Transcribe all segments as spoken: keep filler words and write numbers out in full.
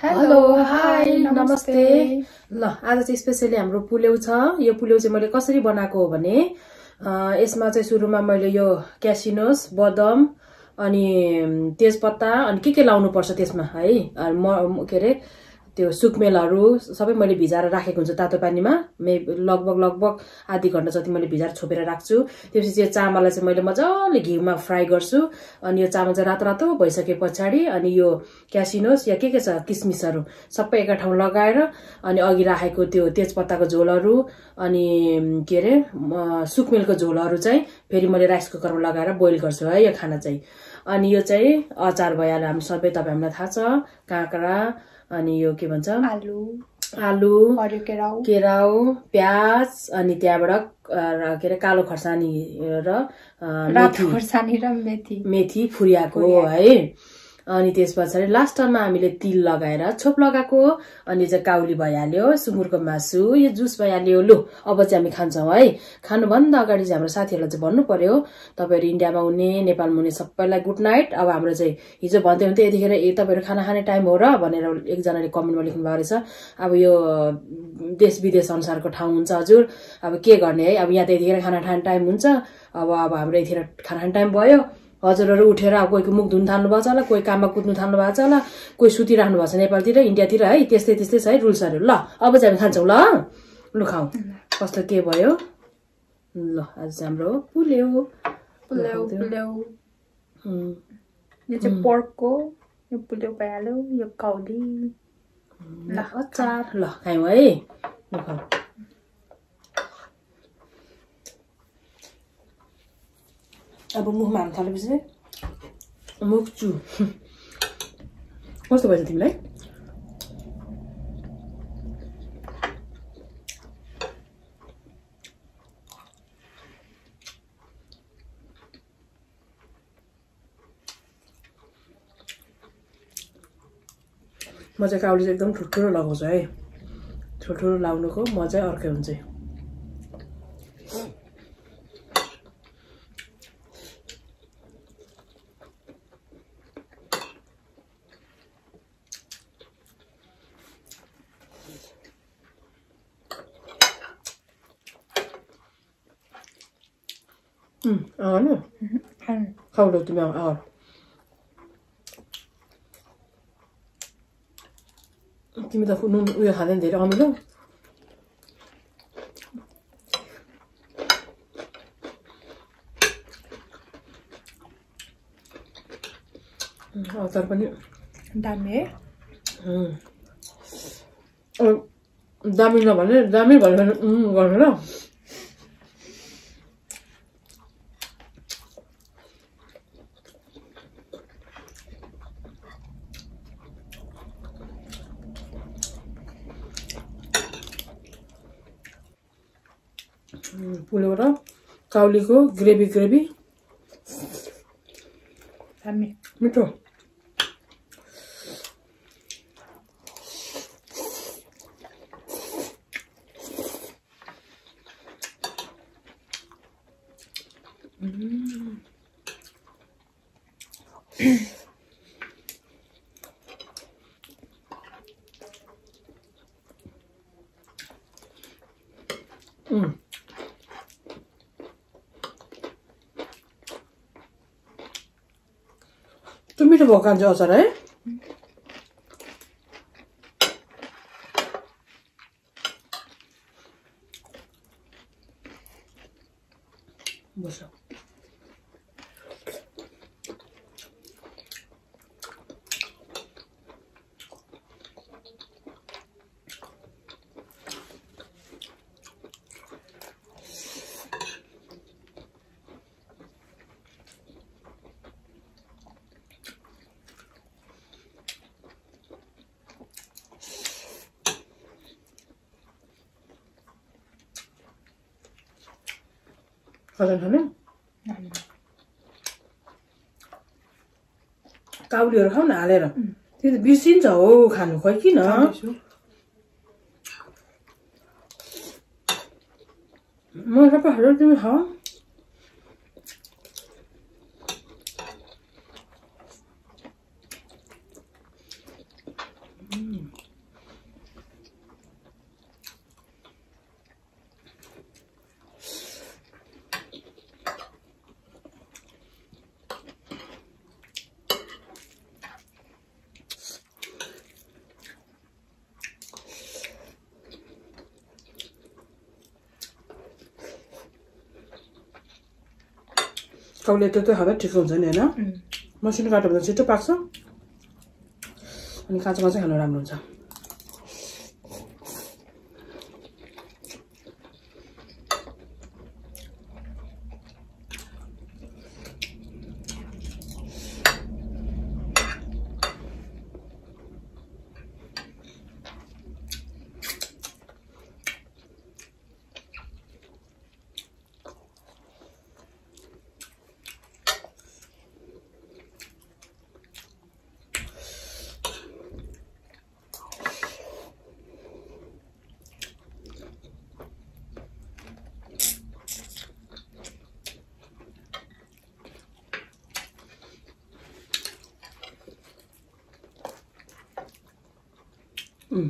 Hello hi नमस्ते। ल आज चाहिँ स्पेशली हाम्रो पुलेउ छ। यो पुलेउ चाहिँ मैले कसरी बनाएको हो भने यसमा चाहिँ सुरुमा मैले यो क्यासिनोस बदाम अनि तेजपत्ता अनि के के लाउनु पर्छ त्यसमा है म के रे त्यो सुकमेलहरु सबै मैले भिजाएर राखेको हुन्छ तातो पानीमा। मे लगभग लगभग आधी घण्टा जति मैले भिजाएर छोपेर राख्छु। त्यसपछि यो चामललाई चाहिँ मैले मजाले घिउमा फ्राई गर्छु अनि यो चामल चाहिँ रातो रातो भइसके पछाडी अनि यो क्यासिनोस या के के छ किसमिसहरु सबै एका ठाउँ लगाएर अनि अघि राखेको त्यो तेजपत्ताको झोलहरु अनि के रे सुकमेलको झोलहरु चाहिँ फेरि मैले राइस कुकरमा लगाएर बोइल गर्छु है यो खाना चाहिँ। अनि यो चाहिँ अचार भइहाल्यो। हामी सबै तपाईहरुलाई थाहा छ काँक्रा अनि यो के भन्छ आलु आलु हरियो केराउ केराउ प्याज अनि त्यहाँबाट के रे कालो खर्सानी र रातो खर्सानी र मेथी मेथी फुरियाको है। अनि त्यसपछि लास्टमा हामीले तिल लगाएर छोप लगाएको अनि चाहिँ काउली भइहाल्यो सुँगुरको मासु यो जुस भइहाल्यो। लु अब चाहिँ हामी खान्छौं है। खानु भन्दा अगाडि चाहिँ हाम्रो साथीहरुलाई चाहिँ भन्नु पर्यो तपाईहरु इन्डियामा हुने नेपालमा हुने सबैलाई गुड नाइट। अब हाम्रो चाहिँ हिजो भन्दै हुन्थ्यो यतिखेर ए तपाईहरु खाना खाने टाइम हो र भनेर एकजनाले कमेन्टमा लेख्नु भएको रहेछ। अब यो देश विदेश अनुसारको ठाउँ हुन्छ हजुर। अब के गर्ने है। अब यहाँ त यतिखेर खाना खाने टाइम हुन्छ। अब अब हाम्रो यतिखेर खाना खाने टाइम भयो। हजुरहरु उठेर अब कोहीको मुख धुन थाल्नु भएको छ होला कोही काममा कुद्नु थाल्नु भएको छ होला कोही सुतिराख्नु भएको छ नेपालतिर इन्डियातिर है। त्यस्तै त्यस्तै छ है रुल्सहरु। ल अब चाहिँ हामी खान्छौं ल लु खाऊ कस्तो के भयो। ल आज चाहिँ हाम्रो पुलेउ पुलेउ पुलेउ यो चाहिँ पोर्कको यो पुलेउ भइहाल्यो यो काउली ल अचार ल खायौं है। ल खाऊ अब मुखमा हाल्न थालेपछि मुख चु कस्तो भएछ तिमीलाई। म चाहिँ काउली चाहिँ एकदम ठुल्ठुलो लगाउँछु है। ठुल्ठुलो लाउनुको मजै अर्कै हुन्छ। Mm, ah, no. खाऊ ल तिमी आऊ। तिमी त नुन उयो खाँदैन धेरै अमिलो। अचार पनि दामी है। दामी नभने दामी भन्यो भने गर्नु ल। पुलेउ र काउलीको ग्रेभी ग्रेभी दामी मिठो। Mm. त्यो मिठो भएको खान्छ अचार है। बस खाँदैन खाने काउलीहरु खाऊ न हालेर। त्यो त बिर्सिन्छ हो खानु खोइ किन। म सबै हालेर तिमी खाऊ। Mm. काउली त्यो खाँदा ठिक हुन्छ नि हैन मसिनो काट्यो भने छिटो पाक्छ अनि काँचो काँचो खानु राम्रो हुन्छ Mm.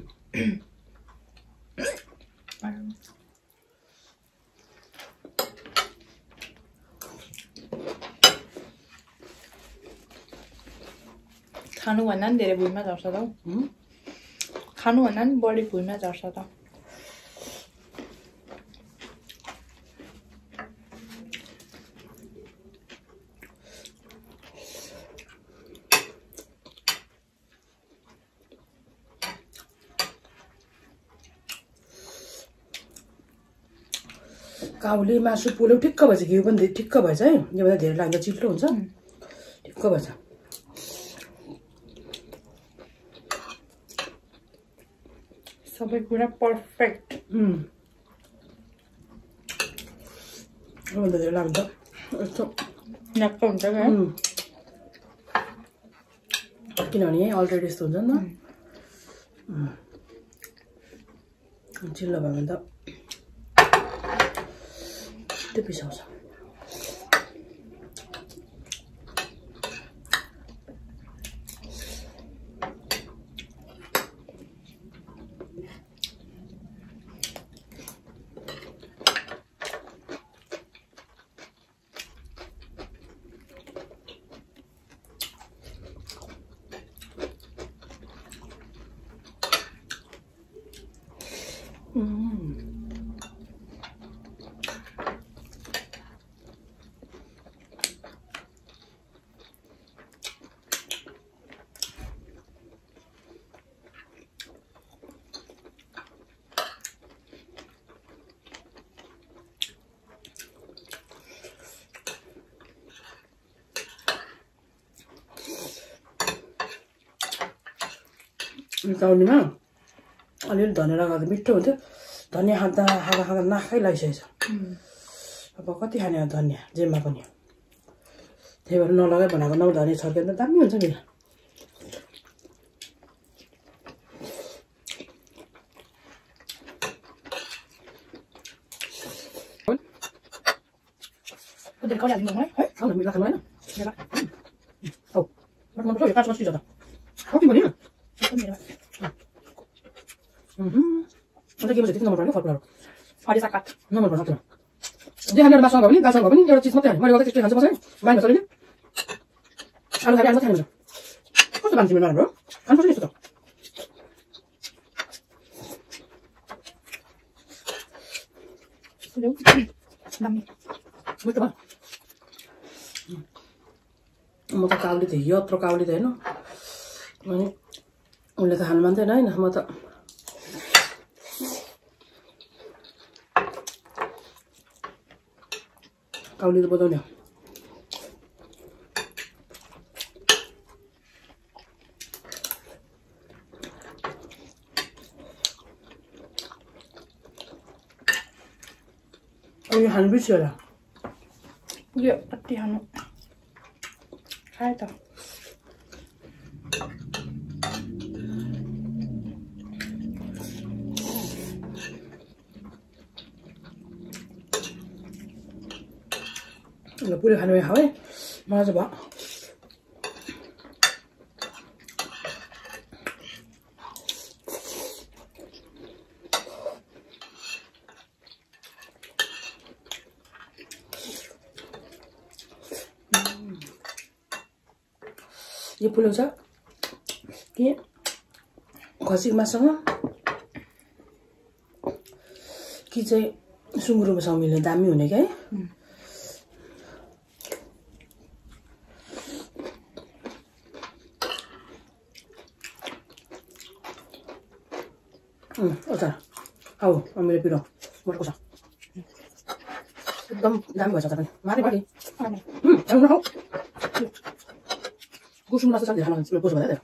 खानुभन्दा नि धेरै भुइँमा झर्छ त हौ खानुभन्दा नि बढी भुइँमा झर्छ त काउली मासु पुलाउ ठिक्क भएछ घिउ पनि ठिक्क भएछ है योभन्दा धेरै लाग्दा चिप्लो हुन्छ ठिक्क भएछ सबै कुरा पर्फेक्ट योभन्दा धेरै लाग्दा यस्तो न्याक्क हुन्छ क्या किनभने अलरेडी यस्तो हुन्छ नि त चिल्लो भयो भने त त्यो पिसाउँछ काउलीमा अलिअलि धनियाँ लगाएको मिठो हुन्थ्यो धनियाँ खाँदा खाँदा खाँदा नाकै लागिसकेछ अब कति खाने धनियाँ जेमा पनि त्यही भएर नलगाइ बनाएको नौ धनियाँ छर्क्यो भने त दामी हुन्छ नि अन्त के भन्छ त्यति नम्बर पर्ने फर्कुलाहरू हरियो साग काट नम्बर पर्छ त्यो जे खाने एउटा मासुमा भयो भने दालसँग भयो भने एउटा चिज मात्रै हाल्यो मैले त्यस्तै खान्छ बस्छ बाहिर चल्यो आलु खाने आलु मात्रै खानुहुन्छ कस्तो खान्छ तिमीले नराम्रो खानुपर्छ नि यस्तो त दामी मिठो भयो म त काउली थिएँ यत्रो काउली त होइन अनि उसले त खानु मान्दैन होइन म त काउली त बजाउने हो यो खानु बिर्स्यो होला यो कति खानु खाए त पुरै खानु खाऊ है मलाई चाहिँ भयो यो पुलाउ छ कि खसीको मासुसँग कि चाहिँ सुँगुरकोसँग मिल्ने दामी हुने क्या है अचार आऊ हामीले पिरो मोटो छ एकदम दामी भएछ अचार माथि माथि कुसुम लाग्छ धेरै खानु कुसुम भन्दा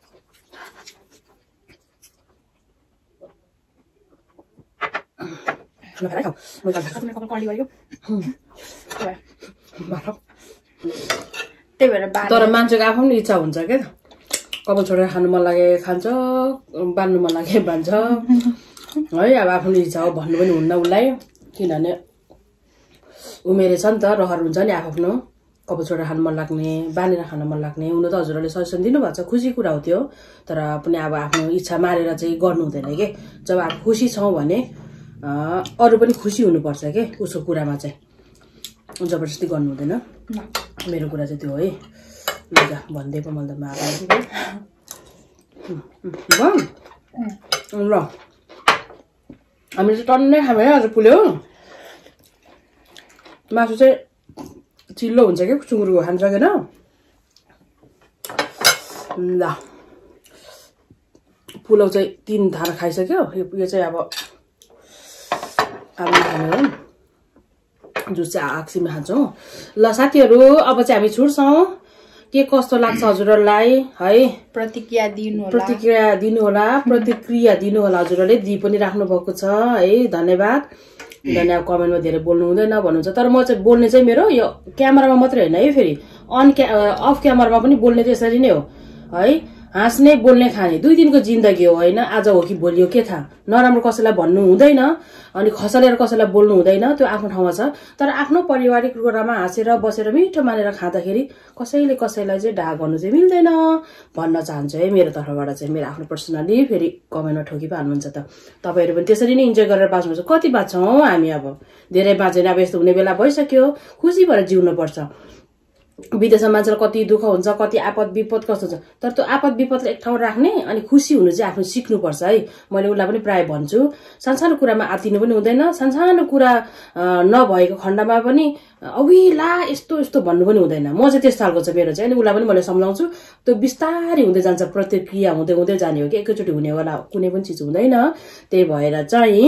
तर मान्छेको आफ्नो पनि इच्छा हुन्छ क्या कपाल छोडेर खानु मन लागे खान्छ बान्नु मन लागे बान्छ है अब आफ्नो इच्छा हो भन्नु पनि हुन्न उसलाई किनभने उमेर छ नि त रहर हुन्छ नि आफ्नो कपाल छोडेर खानु मन लाग्ने बानेर खानु मन लाग्ने हुनु त हजुरहरूले सजेसन दिनुभएको छ खुसी कुरा हो त्यो तर पनि अब आफ्नो इच्छा मारेर चाहिँ गर्नु हुँदैन के जब अब खुसी छौँ भने अरू पनि खुसी हुनुपर्छ के उसको कुरामा चाहिँ जबरजस्ती गर्नु हुँदैन मेरो कुरा चाहिँ त्यो है भनिदिएको मैले त ल हामीले चाहिँ टन्नै खायो है आज पुल्यो मासु चाहिँ चिल्लो हुन्छ क्या सुँगुरको खानु सकेन ल पुलाउ चाहिँ तिन धारा खाइसक्यो यो चाहिँ अब अब खाने जुस चाहिँ आक्सीमा खान्छौँ ल साथीहरू अब चाहिँ हामी छुट्छौँ के कस्तो लाग्छ हजुरहरूलाई है प्रतिक्रिया दिनु होला प्रतिक्रिया दिनु होला प्रतिक्रिया दिनु होला हजुरहरूले दि पनि राख्नु भएको छ है धन्यवाद धन्यवाद कमेन्टमा धेरै बोल्नु हुँदैन भन्नुहुन्छ तर म चाहिँ बोल्ने चाहिँ मेरो यो क्यामेरामा मात्रै होइन है फेरि अन क्या अफ क्यामेरामा पनि बोल्ने चाहिँ यसरी नै हो है हाँस्ने बोल्ने खाने दुई दिनको जिन्दगी हो होइन आज हो कि भोलि हो के थाहा नराम्रो कसैलाई भन्नु हुँदैन अनि खसालेर कसैलाई बोल्नु हुँदैन त्यो आफ्नो ठाउँमा छ तर आफ्नो पारिवारिक कुरामा हाँसेर बसेर मिठो मानेर खाँदाखेरि कसैले कसैलाई चाहिँ ढा गर्नु चाहिँ मिल्दैन भन्न चाहन्छु है मेरो तर्फबाट चाहिँ मेरो आफ्नो पर्सनली फेरि कमेन्टमा ठोकी पो हाल्नुहुन्छ त तपाईँहरू पनि त्यसरी नै इन्जोय गरेर बाँच्नुहुन्छ कति बाँच्छौँ हामी अब धेरै बाँचेन अब यस्तो हुने बेला भइसक्यो खुसी भएर जिउनुपर्छ विदेशमा मान्छेलाई कति दुःख हुन्छ कति आपद विपद कस्तो हुन्छ तर त्यो आपद विपदलाई एक ठाउँ राख्ने अनि खुसी हुनु चाहिँ आफ्नो सिक्नुपर्छ है मैले उसलाई पनि प्रायः भन्छु सानसानो कुरामा आत्तिनु पनि हुँदैन सानसानो कुरा नभएको खण्डमा पनि अविला यस्तो यस्तो भन्नु पनि हुँदैन म चाहिँ त्यस्तो खालको छ मेरो चाहिँ अनि उसलाई पनि मैले सम्झाउँछु त्यो बिस्तारै हुँदै जान्छ प्रतिक्रिया हुँदै हुँदै जाने हो कि एकैचोटि हुने होला कुनै पनि चिज हुँदैन त्यही भएर चाहिँ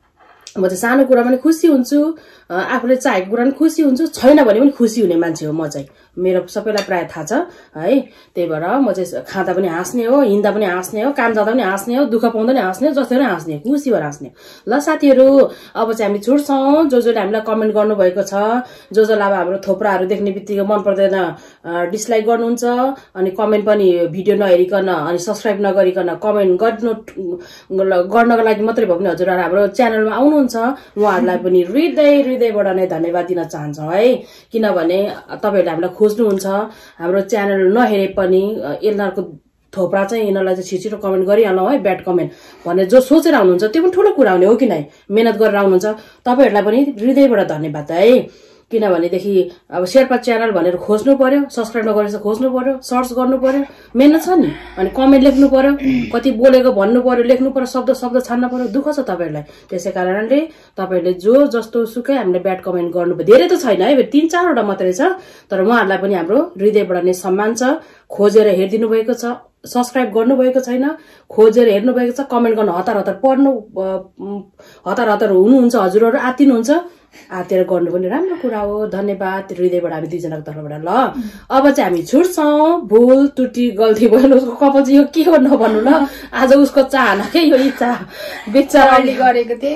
म चाहिँ सानो कुरा पनि खुसी हुन्छु आफूले चाहेको कुरा पनि खुसी हुन्छु छैन भने पनि खुसी हुने मान्छे हो म चाहिँ मेरो सबैलाई प्रायः थाहा छ है त्यही भएर म चाहिँ खाँदा पनि हाँस्ने हो हिँड्दा पनि हाँस्ने हो काम जाँदा पनि हाँस्ने हो दुःख पाउँदा पनि हाँस्ने हो जस्तै हाँस्ने खुसी भएर हाँस्ने ल साथीहरू अब चाहिँ हामी छुट्छौँ जो जसले हामीलाई कमेन्ट गर्नुभएको छ जो जसलाई अब हाम्रो थोप्राहरू देख्ने बित्तिकै मन पर्दैन डिसलाइक गर्नुहुन्छ अनि कमेन्ट पनि भिडियो नहेरिकन अनि सब्सक्राइब नगरिकन कमेन्ट गर्नु गर्नको लागि मात्रै भयो भने हजुरहरू हाम्रो च्यानलमा आउनुहुन्छ उहाँहरूलाई पनि हृदय हृदयबाट नै धन्यवाद दिन चाहन्छौँ है किनभने तपाईँहरूले हामीलाई खोज्नुहुन्छ हाम्रो च्यानल नहेरे पनि यिनीहरूको थोप्रा चाहिँ यिनीहरूलाई चाहिँ छिटो छिटो कमेन्ट गरिहालौँ है ब्याड कमेन्ट भनेर जो सोचेर आउनुहुन्छ त्यो पनि ठुलो कुरा हुने हो कि नै मेहनत गरेर आउनुहुन्छ तपाईँहरूलाई पनि हृदयबाट धन्यवाद है किनभनेदेखि अब शेर्पा च्यानल भनेर खोज्नु पर्यो सब्सक्राइब नगरेर खोज्नु पर्यो सर्च गर्नु पर्यो मेहनत छ नि अनि कमेन्ट लेख्नु पर्यो कति बोलेको भन्नु पर्यो लेख्नु पर्यो शब्द शब्द छान्न पर्यो दुःख छ तपाईँहरूलाई त्यसै कारणले तपाईँहरूले जो जस्तो सुकै हामीले ब्याड कमेन्ट गर्नु पर्यो धेरै त छैन है तीन चारवटा मात्रै छ तर उहाँहरूलाई पनि हाम्रो हृदयबाट नै सम्मान छ खोजेर हेरिदिनु भएको छ सब्सक्राइब गर्नुभएको छैन खोजेर हेर्नुभएको छ कमेन्ट गर्न हतार हतार पढ्नु हतार हतार हुनुहुन्छ हजुरहरू आत्तिनुहुन्छ आतेर गर्नु पनि राम्रो कुरा हो धन्यवाद हृदयबाट हामी दुईजनाको तर्फबाट ल अब चाहिँ हामी छुट्छौँ भुल त्रुटि गल्ती भयो उसको कपाल चाहिँ यो के हो नभन्नु ल आज उसको चाहना के यो इच्छा बिचाराले गरेको थिएँ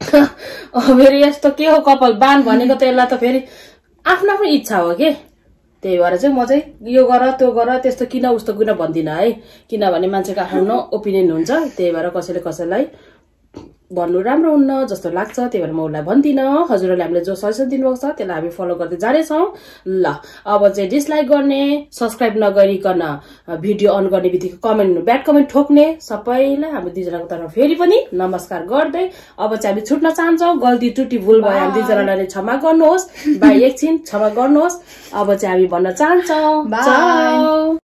फेरि यस्तो के हो कपाल बान भनेको त यसलाई त फेरि आफ्नो आफ्नो इच्छा हो के त्यही भएर चाहिँ म चाहिँ यो गर त्यो गर त्यस्तो किन उस्तो किन भन्दिनँ है किनभने मान्छेको आफ्नो ओपिनियन हुन्छ त्यही भएर कसैले कसैलाई भन्नु राम्रो हुन्न जस्तो लाग्छ त्यही भएर म उसलाई भन्दिनँ हजुरहरूले हामीले जो सजेसन दिनुभएको छ त्यसलाई हामी फलो गर्दै जानेछौँ ल अब चाहिँ डिसलाइक गर्ने सब्सक्राइब नगरिकन भिडियो अन गर्ने बित्तिकै कमेन्ट ब्याड कमेन्ट ठोक्ने सबैलाई हामी दुईजनाको तर्फ फेरि पनि नमस्कार गर्दै अब चाहिँ हामी छुट्न चाहन्छौँ गल्ती त्रुटि भुल भयो हामी दुईजनालाई क्षमा गर्नुहोस् बाई एकछिन क्षमा गर्नुहोस् अब चाहिँ हामी भन्न चाहन्छौँ